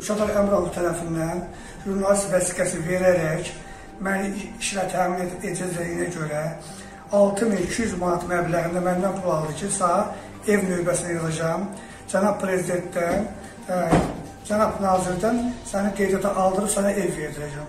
Mürşad Əmrov tərəfindən jurnalist vəsiqəsi verərək məni işlə təmin edəcəyinə görə 6200 manat məbləğində məndən pul aldı ki, ev növbəsinə yazacağım. Cənab Prezidentdən, Cənab Nazirdən səni qeydiyyata aldırıb sənə ev verdirəcəm.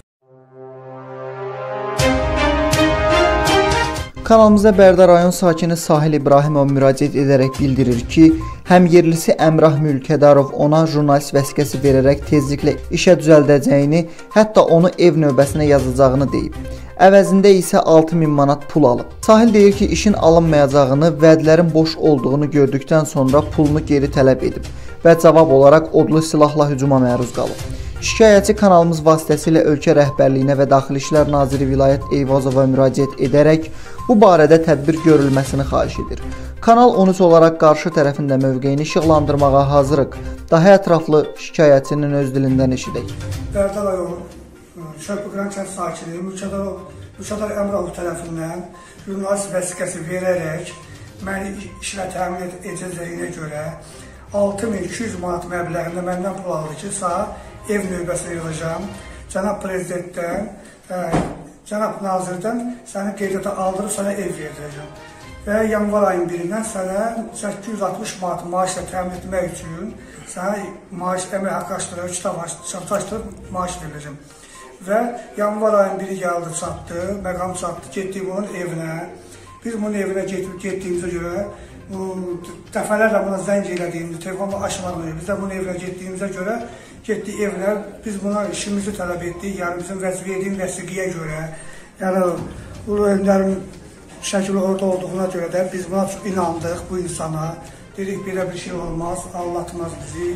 Kanalımıza Bərdə rayon sakini Sahil İbrahimov müraciət edərək bildirir ki, həm yerlisi Əmrah Mülkədarov ona jurnalist vəsiqəsi verərək tezliklə işə düzəldəcəyini, hətta onu ev növbəsinə yazacağını deyib. Əvəzində isə 6000 manat pul alıb. Sahil deyir ki, işin alınmayacağını, vədlərin boş olduğunu gördükdən sonra pulunu geri tələb edib və cavab olaraq odlu silahla hücuma məruz qalıb. Şikayətçi kanalımız vasitəsilə ölkə rəhbərliyinə və Daxili İşlər Naziri Vilayət Eyvazova müraciət edərək bu barədə tədbir görülməsini xahiş edir. Kanal 13 olaraq qarşı tərəfində mövqeyini işıqlandırmağa hazırıq. Daha ətraflı şikayətçinin öz dilindən eşidək. Bərdə rayonu Şərqbüqran kənd sakini Mürşad Əmrov tərəfindən jurnalist vəsiqəsi verərək məni işlə təmin edəcəyinə görə 6200 manat məbləğində məndən pul aldı ki, ev növbəsinə yazacağım. Cənab Prezidentdən, Cənab Nazirdən səni qeydiyyata aldırıb sənə ev verdirəcəm. Və yanvar ayın 1-dən sənə 860 manat maaşla təmin etmək üçün sənə maaş əmək haqqı açdırıb, kitab açdırıb maaş veriləcəm. Və yanvar ayın 1-i gəldi, çatdı, məqam çatdı, getdik bunun evinə. Biz bunun evinə getdiyimizə görə, dəfələrlə buna zəng elədiyimizdə, telefonu açmadığımızda, biz də bunun evinə getdiyimizə görə, getdik evinə, biz buna işimizi tələb etdik, yəni bizim verdiyim vəsiqiyə görə, yəni bu ürünlərin şəkili orada olduğuna görə də biz buna çox inandıq bu insana, dedik belə bir şey olmaz, anlatmaz bizi.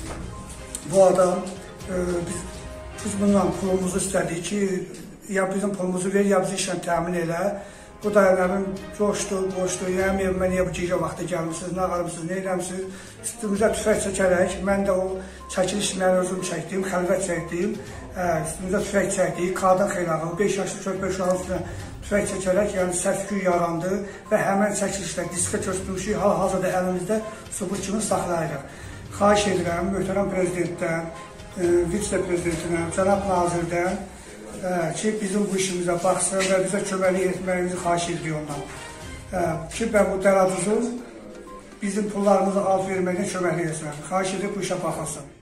Bu adam, biz bundan pulumuzu istədik ki, ya bizim pulumuzu ver, ya bizi işlə təmin elə. Bu da coşdu, yəni evimə niyə bu gecə vaxtı gəlmişsiniz, nə qarımsınız, nə eləmişsiniz? Üstümüzə tüfək çəkərək, mən də o çəkiliş məni özüm çəkdim, xəlvət çəkdim, üstümüzə tüfək çəkdik, qadın xeylağı, 5 yaşlı körpə uşağın üstünə tüfək çəkərək, yəni səs-küy yarandı və həmən çəkilişdə diskə köçdürmüşük, hal-hazırda əlimizdə subut kimi saxlayırıq. Xahiş edirəm, möhtərəm Prezidentdən, vitse-prezidentindən, Cənab Nazirdən, ki, bizim bu işimizə baxsın və bizə köməklik etməyimizi xahiş edirik ondan. Ki, bu dərəduzun bizim pullarımızı alt verməklə köməklik etsin. Xahiş edib bu işə baxılsın.